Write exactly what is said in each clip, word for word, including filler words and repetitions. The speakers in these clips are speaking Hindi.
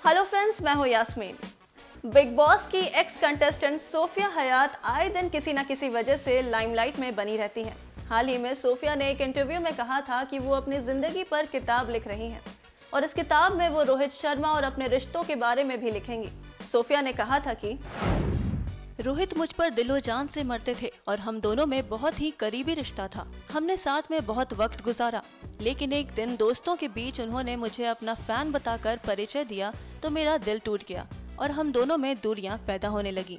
हेलो फ्रेंड्स, मैं हूँ यास्मीन। बिग बॉस की एक्स कंटेस्टेंट सोफिया हयात आए दिन किसी न किसी वजह से लाइमलाइट में बनी रहती हैं। हाल ही में सोफिया ने एक इंटरव्यू में कहा था कि वो अपनी जिंदगी पर किताब लिख रही हैं और इस किताब में वो रोहित शर्मा और अपने रिश्तों के बारे में भी लिखेंगी। सोफिया ने कहा था कि रोहित मुझ पर दिलो जान से मरते थे और हम दोनों में बहुत ही करीबी रिश्ता था। हमने साथ में बहुत वक्त गुजारा, लेकिन एक दिन दोस्तों के बीच उन्होंने मुझे अपना फैन बताकर परिचय दिया तो मेरा दिल टूट गया और हम दोनों में दूरियां पैदा होने लगी।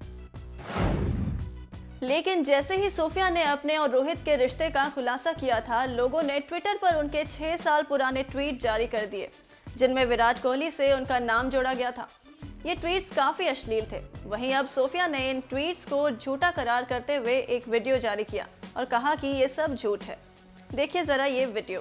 लेकिन जैसे ही सोफिया ने अपने और रोहित के रिश्ते का खुलासा किया था, लोगों ने ट्विटर पर उनके छह साल पुराने ट्वीट जारी कर दिए जिनमें विराट कोहली से उनका नाम जोड़ा गया था। ये ट्वीट्स काफी अश्लील थे। वहीं अब सोफिया ने इन ट्वीट्स को झूठा करार करते हुए एक वीडियो जारी किया और कहा कि ये सब झूठ है। देखिए जरा ये video.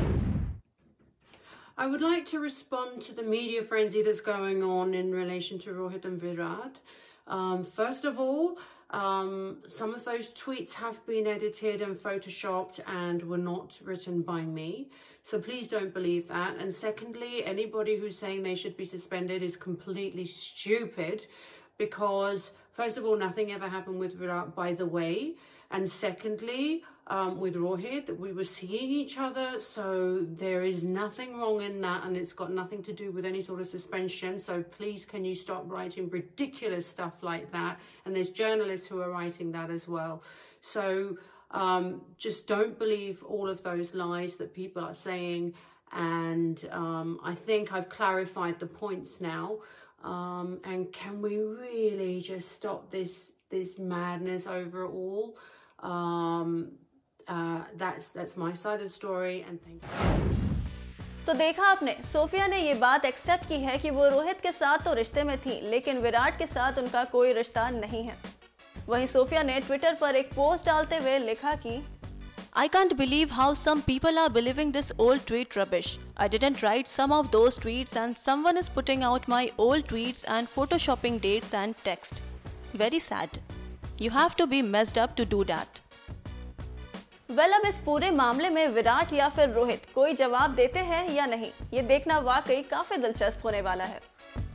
I would like to respond to the media frenzy that's going on in relation to Rohit and Virat. Um, first of all, um, some of those tweets have been edited and photoshopped and were not written by me. So please don't believe that. And secondly, anybody who's saying they should be suspended is completely stupid because, first of all, nothing ever happened with Virat, by the way. And secondly, um, with Rohit, we were seeing each other, so there is nothing wrong in that, and it's got nothing to do with any sort of suspension. So please, can you stop writing ridiculous stuff like that? And there's journalists who are writing that as well. So um, just don't believe all of those lies that people are saying. And um, I think I've clarified the points now. Um, and can we really just stop this this madness over it all? Um, uh, that's that's my side of the story, and thank you. तो देखा आपने, सोफिया ने ये बात एक्सेप्ट की है कि वो रोहित के साथ तो रिश्ते में थी, लेकिन विराट के साथ उनका कोई रिश्ता नहीं है। वहीं सोफिया ने ट्विटर पर एक पोस्ट डालते हुए लिखा कि I can't believe how some people are believing this old tweet rubbish. I didn't write some of those tweets and someone is putting out my old tweets and photoshopping dates and text. Very sad. You have to be messed up to do that. Well अब इस पूरे मामले में विराट या फिर रोहित कोई जवाब देते हैं या नहीं, ये देखना वाकई काफी दिलचस्प होने वाला है।